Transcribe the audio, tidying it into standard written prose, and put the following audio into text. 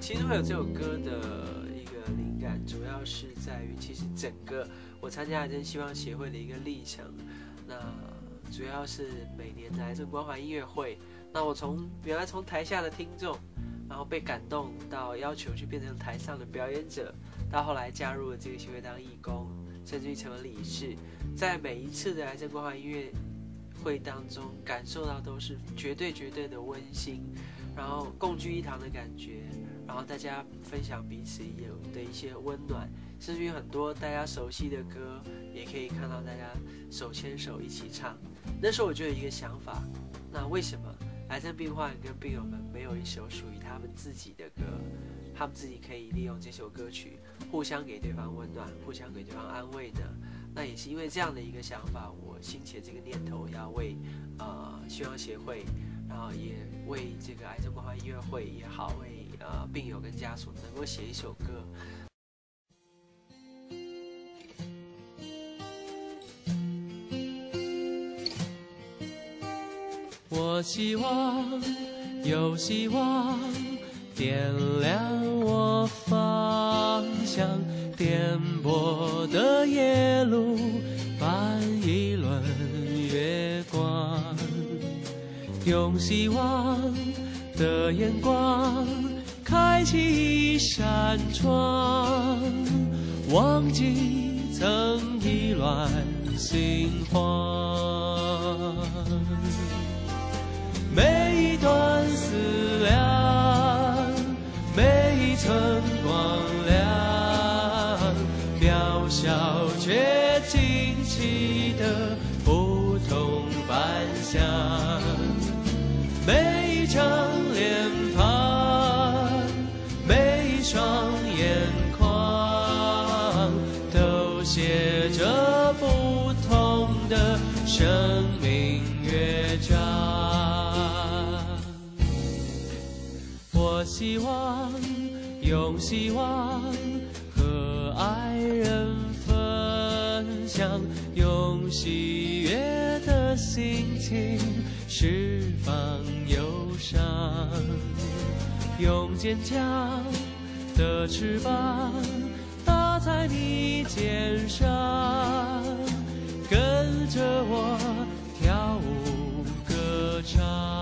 其实会有这首歌的一个灵感，主要是在于其实整个我参加癌症希望协会的一个历程。那主要是每年的癌症关怀音乐会。那我原来从台下的听众，然后被感动到要求去变成台上的表演者，到后来加入了这个协会当义工，甚至于成为理事。在每一次的癌症关怀音乐会当中，感受到都是绝对的温馨，然后共聚一堂的感觉，然后大家分享彼此有的一些温暖，甚至于很多大家熟悉的歌，也可以看到大家手牵手一起唱。那时候我就有一个想法，那为什么癌症病患跟病友们没有一首属于他们自己的歌？他们自己可以利用这首歌曲互相给对方温暖，互相给对方安慰的。那也是因为这样的一个想法，我兴起这个念头，要为希望协会，然后也为这个癌症关怀音乐会也好，为病友跟家属能够写一首歌。 我希望有希望点亮我方向，颠簸的夜路伴一轮月光，用希望的眼光开启一扇窗，忘记曾意乱心慌。每一段思量，每一寸光亮，渺小却惊奇的不同凡响。每一张脸庞，每一双眼眶，都写着不同的生命乐章。我希望用希望和爱人分享，用喜悦的心情释放忧伤，用坚强的翅膀搭在你肩上，跟着我跳舞歌唱。